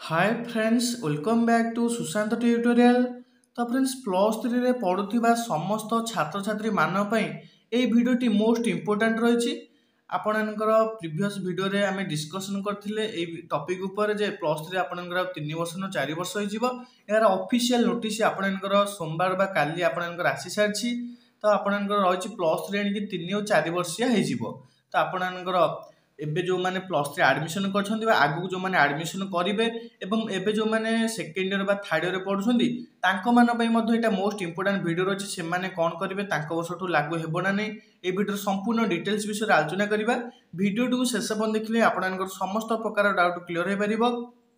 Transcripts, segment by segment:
Hi friends welcome back to Sushant tutorial. तो friends plus 3 रे पढ़ुथिबा समस्त छात्र छात्री मान पई ए भिडियोटी मोस्ट इंपोर्टेंट रही। आपणकर प्रीवियस वीडियो रे आमे डिस्कशन करथिले ए टॉपिक ऊपर जे प्लस 3 आपणकर 3 वर्ष न 4 वर्ष होई जिवो। यार ऑफिशियल नोटिस आपणकर सोमवार बा काली आपणकर आसी सारछि। तो आपणकर रहिछि प्लस 3 एणि 3 और 4 वर्षिया होई जिवो। तो आपणकर एबे जो माने प्लस 3 एडमिशन करछन्ती बा आगु जो माने एडमिशन करिवे एवं एबे जो माने सेकेंड ईयर बा थर्ड ईयर पढुछन्ती तांको मान पई मध्ये एटा मोस्ट इंपोर्टेंट वीडियो रछि। से माने कोन करिवे तांको वर्षठू लागू हेबो ना नै ए वीडियो संपूर्ण डिटेल्स विषय आलोचना करिवा। वीडियो टू शेष पर्यंत देखिले आपनकर समस्त प्रकार डाउट क्लियर हे परिबो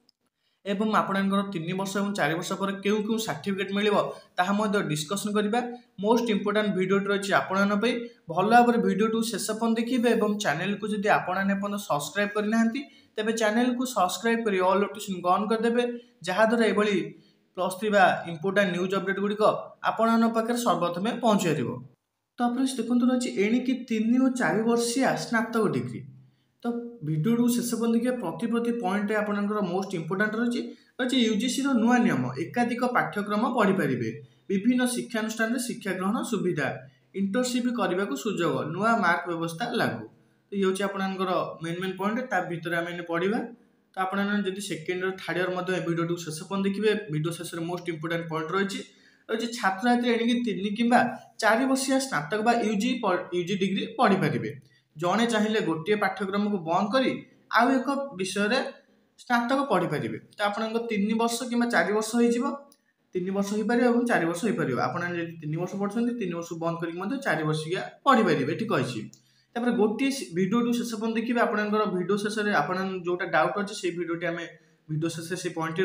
एवं आपनकर 3 वर्ष और 4 वर्ष पर केउ केउ सर्टिफिकेट मिलिबो ताहा मध्ये डिस्कशन करिबा। मोस्ट इंपोर्टेंट वीडियो रछि आपन पई भल भाବରେ वीडियो टू शेष पर्यंत देखिबे एवं चैनल को जदि आपन ने पर्यंत सब्सक्राइब करनाहांती तेबे चैनल को सब्सक्राइब करी ऑल नोटिफिकेशन ऑन कर देबे जहा द्वारा एबळी प्लस 3 बा इंपोर्टेंट न्यूज अपडेट गुडी को आपन पाकर सर्वप्रथमे पहुंचे दिबो। तो फ्रेंड्स देखंतु रछि एणी की 3 और 4 वर्षिया स्नातक डिग्री। तो वीडियो टू शेष पर्यंत प्रति पॉइंट आपनकर मोस्ट इंपोर्टेंट रछि यूजीसी रो नुआ नियम एकाधिक पाठ्यक्रम पढ़ी परिबे विभिन्न शिक्षानुष्ठान शिक्षा ग्रहण सुविधा इंटर्नशिप करने को सुजोग नुआ मार्क व्यवस्था लागू। तो ये हूँ आपनकर मेन पॉइंट ता भीतर आम पढ़ा। तो आपड़ी सेकेंड और थर्ड ईयर वीडियो टू शेष पर्यंत देखिए वीडियो शेष मोस्ट इंपोर्टेंट पॉइंट रही छात्र छात्री एणिक 3 किंबा 4 वर्षिया स्नातक बा यूजी डिग्री पढ़ी पारे। जड़े चाहिए गोटे पाठ्यक्रम को बंद करी आउ एक विषय स्नातक पढ़ी पारे। तो आप 3 वर्ष कि 4 वर्ष हो 3 वर्ष हो पारे और 4 वर्ष हो पारे। आप 3 वर्ष पढ़ुଛନ୍ତି 3 वर्ष बंद करके 4 वर्षिया पढ़ी पारे ठीक अच्छी। तापर गोटे वीडियो टू शेष पर्यंत देखिए आपनकर वीडियो शेष में आप जोटा डाउट अच्छे से वीडियोटी आम वीडियो शेष से पॉइंट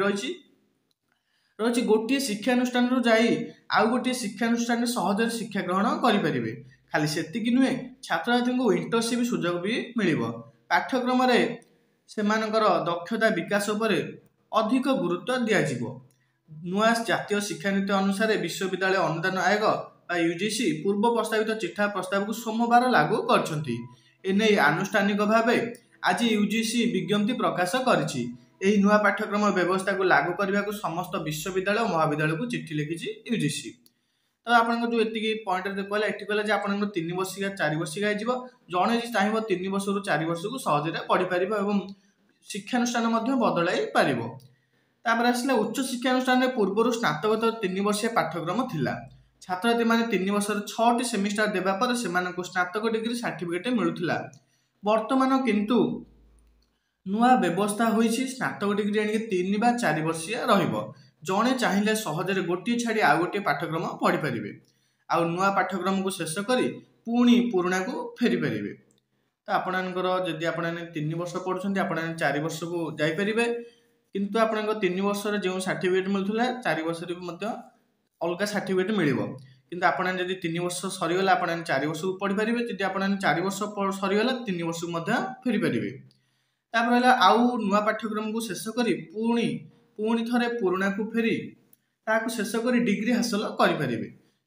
रही गोटे शिक्षानुष्ठान जाई आउ गोटे शिक्षानुष्ठान सहज शिक्षा ग्रहण करें। खाली सेतिक नुहे छात्र छात्री को इंटर्नशिप सुजोग भी मिलिबो। पाठ्यक्रम रे सेमानकर दक्षता विकास उपरे अधिक गुरुत्व दिया जिवो। नुआ जातीय शिक्षा नीति अनुसार विश्वविद्यालय अनुदान आयोग यूजीसी पूर्व प्रस्तावित चिठा प्रस्ताव को सोमवार लागू करछंती। एने आनुष्ठानिक भावे आज यूजीसी विज्ञप्ति प्रकाश करिछि। एही नुआ पाठ्यक्रम व्यवस्था को लागू करने को समस्त विश्वविद्यालय और महाविद्यालय को चिट्ठी लिखिछि यूजीसी। तो आपन जो एतिकी पॉइंट कहला एटी कहला जे आपन 3 वर्षिया 4 वर्षिया आइजिवो जणे जे चाहिबो 3 वर्ष रु 4 वर्ष को सहजरे पढ़ी परिबो एवं शिक्षानुष्ठान मध्ये बदलाई परिबो। तापर आसला उच्च शिक्षानुष्ठान रे पूर्वरु स्नातकोत्तर 3 वर्षिया पाठ्यक्रम थिला। छात्र छात्री माने 3 वर्ष 6टी सेमिस्टर देबा पर सेमानकु स्नातक डिग्री सर्टिफिकेट मिलुथिला। वर्तमान किंतु नुआ व्यवस्था होईछि स्नातक डिग्री एणिक 3 बा 4 वर्षिया रहिबो। जणे चाहिए सहजरे गोटे छाड़ी आउ गोटे पाठ्यक्रम पढ़ी पारे आ नुआ पाठ्यक्रम को शेष करी पुणी पुराणा को फेरी पारे। तो आपणकर जदि आप 3 वर्ष पढ़ुଛନ୍ତି आप 4 वर्ष को जापरेंगे किंतु आप 3 वर्ष जो सर्टिफिकेट मिलूला 4 वर्ष अलग सर्टिफिकेट मिल किंतु आप 3 वर्ष सरीगला आप 4 वर्ष को पढ़ी पारे। जब आप 4 वर्ष सरीगला 3 वर्ष को फेरी पारे। तापर आउ नुआ पाठ्यक्रम को शेष करी पुणी थरे पुराणा को फेरी ताकू शेष कर डिग्री हासिल करें।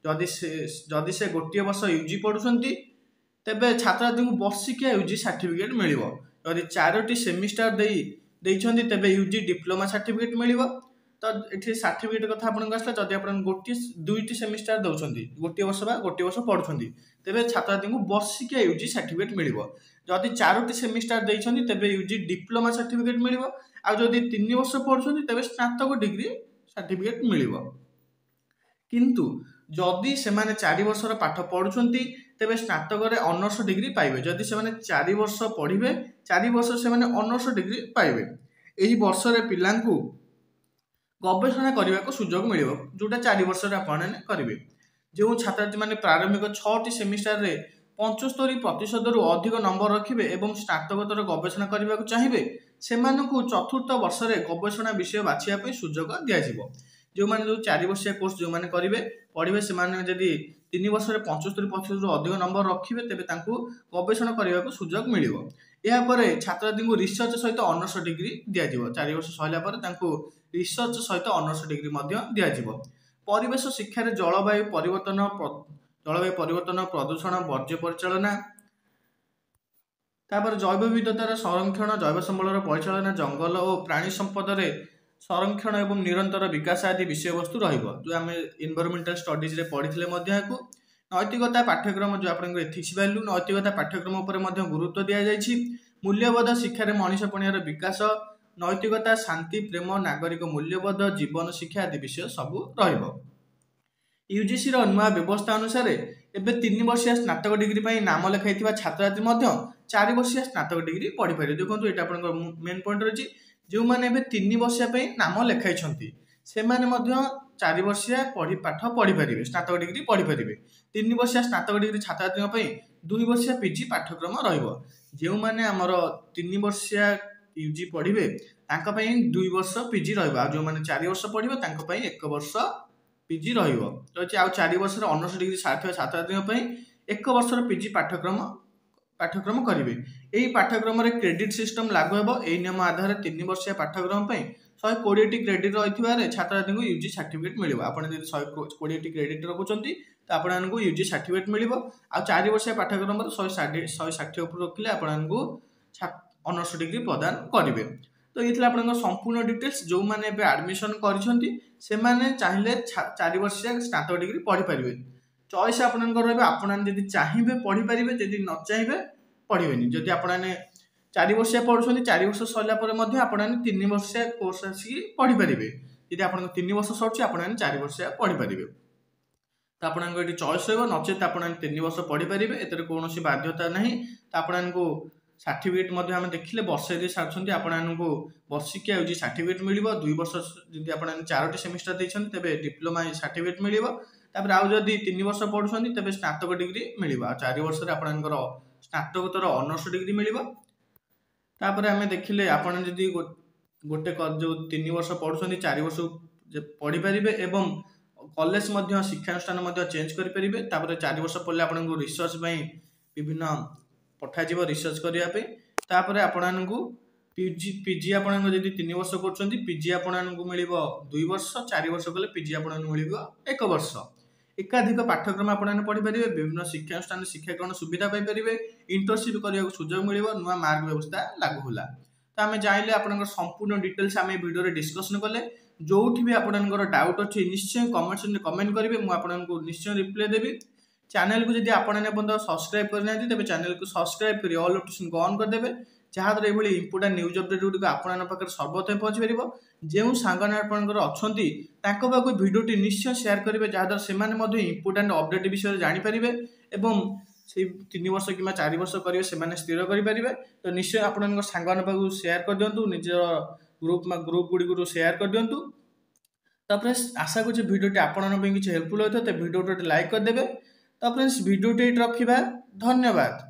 जदि से गोटे वर्ष यूजी पढ़ुଛନ୍ତି तेबे छात्र छात्री को वर्षिकिया यूजी सर्टिफिकेट मिलिबो। जदि 4टी सेमिस्टर देइछନ୍ତି तेबे यूजी डिप्लोमा सर्टिफिकेट मिलिबो। तो एठी सर्टिफिकेट कथा आपन आसला जदि आपन गोटे 2टी सेमिस्टर दउछନ୍ତି गोटे वर्ष पढ़ुଛନ୍ତି तेबे छात्र छात्री को वर्षिकिया यूजी सर्टिफिकेट मिलिबो। जदि 4टी सेमिस्टर देइछନ୍ତି तेबे यूजी डिप्लोमा सर्टिफिकेट मिलिबो। आ जदि 3 वर्ष पढ़ुଛନ୍ତି तेबे स्नातक डिग्री सर्टिफिकेट मिलिबो। किंतु जदि से 4 वर्षर पाठ पढ़ुଛନ୍ତି तेबे स्नातक रे ऑनर्स डिग्री पाइबे। जदि से 4 वर्ष पढ़िबे 4 वर्ष से ऑनर्स डिग्री पाइबे। एही वर्ष रे पिलांकु गवेषणा करने को सुजोग मिलिबो जोटा 4 वर्ष रे आपण करिवे। जो छात्र छात्री माने प्रारंभिक 6टी सेमिस्टर रे 75% रु अधिक नंबर रखिबे एवं स्नातकोत्तर गवेषणा करने को चाहिए सेमानकु चतुर्थ वर्ष रे गवेषणा विषय बाछिया पे सुजोग दिया जिवो। जो माने जो 4 वर्षिया कोर्स जो माने करिवे पढ़िबे से माने जदि 3 वर्ष रे 75% रु अधिक नंबर रखिबे तेबे तांकु गवेषणा करने को सुजोग मिलिबो। या परे छात्र छात्री को रिसर्च सहित ऑनर्स डिग्री दिया जिवो। 4 वर्ष सहिला परे तांकु रिसर्च सहित ऑनर्स डिग्री मध्य दिया जिवो। परिवेश शिक्षा रे जलवायु परिवर्तन प्रदूषण वर्ज्य परिचालना तापर जैव विविधतार संरक्षण जैव संबलर परिचालना जंगल और प्राणी संपद संरक्षण एवं निरंतर विकास आदि विषय वस्तु रहिबो जो आम एनवायरमेंटल स्टडीज रे पढ़िथिले मध्य याकू नैतिकता पाठ्यक्रम जो आपन एथिक्स वैल्यू नैतिकता पाठ्यक्रम उपर मध्य गुरुत्व दिया जायछि मूल्यबोध शिक्षार मनीष पणियार विकास नैतिकता शांति प्रेम नागरिक मूल्यबोध जीवन शिक्षा आदि विषय सबू रहिबो यूजीसी रो नुआ व्यवस्था अनुसार एबे 3 वर्षीय स्नातक डिग्री पई नाम लेखाइथिबा छात्र छात्री मध्य 4 वर्षीय स्नातक डिग्री पढ़ी पारे देखो एटा आपन मेन पॉइंट रही जो माने एबे 3 वर्षीय पई नाम लेखाइछंती से माने मध्य 4 वर्षीय पाठ पढ़ी पारिबे स्नातक डिग्री पढ़ी पारिबे 3 वर्षीय स्नातक डिग्री छात्र छात्री पई 2 वर्षीय पीजी पाठ्यक्रम रहिबो जो माने हमर 3 वर्षीय यूजी पढ़िबे तांका पई 2 वर्ष पीजी रहिबो जो माने 4 वर्ष पढ़िबो तांका पई 1 वर्ष पीजी रहिबो रछि आ 4 वर्ष रे ऑनर्स डिग्री सार्थक छात्र छात्री पई 1 वर्ष रे पीजी पाठ्यक्रम करिवे एही पाठ्यक्रम रे क्रेडिट सिस्टम लागू हेबो एही नियम आधार 3 वर्षीय पाठ्यक्रम पई 120 टी क्रेडिट रहिथिबारे छात्र छात्री को यूजी सर्टिफिकेट मिलिबो आपण जदि 120 टी क्रेडिट रखुचंती त आपनको यूजी सर्टिफिकेट मिलिबो आ 4 वर्षीय पाठ्यक्रम रे 160 ऊपर रखिले आपनको ऑनर्स डिग्री प्रदान करिवे तो ये आपन संपूर्ण डिटेल्स जो माने एबे एडमिशन करिसंती से माने चाहिले 4 वर्षीय स्नातक डिग्री पढ़ी पारिबे चॉइस आपनकर रहबे आपन जदि चाहिबे पढ़ी पारिबे जदि न चाहिबे पढ़िबेनी जदि आपन 4 वर्षीय पढ़ुसंती 4 वर्ष सरला परे मध्ये आपन 3 वर्षीय कोर्स आसी पढ़ी पारिबे जदि आपन 3 वर्ष सरछि आपन 4 वर्षीय पढ़ी पारिबे तो आपन एटी चॉइस रहबो नचेत आपन 3 वर्ष पढ़ी पारिबे एतरे कोनोसी बाध्यता नाही तो आपनको सर्टिफिकेट मध्ये हम देखिले वर्षे दे सारछंती आपनको वर्षिकिया यूजी सर्टिफिकेट मिलिबो 2 वर्ष जदि आपन 4टी सेमिस्टर दैछंती तबे डिप्लोमा सर्टिफिकेट मिलिबो तापर आउ जदि 3 वर्ष पढुछंती तबे स्नातक डिग्री मिलिबो 4 वर्ष रे आपनकर स्नातकोत्तर ऑनर्स डिग्री मिलिबो तापर हम देखिले आपन जदि गोटे जो 3 वर्ष पढुछंती 4 वर्ष पढ़ी पारिबे एवं कॉलेज मध्ये शिक्षानुष्ठान मध्ये चेंज करि पारिबे तापर 4 वर्ष पढले आपनको रिसर्च पई विभिन्न पठा जीव रिसर्च करिया पे तापर आपनको पीजी आपनको जदि 3 वर्ष करछंती पीजी आपनको मिलिबो 2 वर्ष 4 वर्ष कले पीजी आपनको मिलिबो 1 वर्ष एकाधिक पाठ्यक्रम आपन पढ़ी पारिबे विभिन्न शिक्षानुष्ठान शिक्षाकरण सुविधा पाई पारिबे इंटर्नशिप करिया सुযোଗ मिलिबो नुवा मार्क व्यवस्था लागू होला तो आमे जाइले आपनकर संपूर्ण डिटेल्स आमे वीडियो रे डिस्कशन करले जोठी भी आपनकर डाउट अछि निश्चय कमेंट्स में कमेंट करिवे मु आपनको निश्चय रिप्लाई देबी चैनल को जदि आपन ने बंद सब्सक्राइब करना तबे चैनल को सब्सक्राइब करी ऑल नोटिफिकेशन को ऑन कर देबे जहाँ द्वारा एभली इंपोर्टेंट न्यूज अपडेट गुडी आपन पाकर सर्वप्रथम पहुंच परिबो जेउ सांगन आपनकर अछंती ताको बाको वीडियोटी निश्चय शेयर करिवे जहाँ द्वारा सेमाने मध्ये इंपोर्टेंट अपडेट विषय जानि परिबे एवं से 3 वर्ष किमा 4 वर्ष करिवे सेमाने स्थिर करि परिबे तो निश्चय आपनकर सांगन पाको शेयर कर दियंतु निज ग्रुप गुडी को शेयर कर दियंतु तापर आशा करछि वीडियोटी आपन पे किछ हेल्पफुल होतो ते वीडियोटी लाइक कर देबे तो फ्रेंड्स वीडियोटी रखिबा धन्यवाद।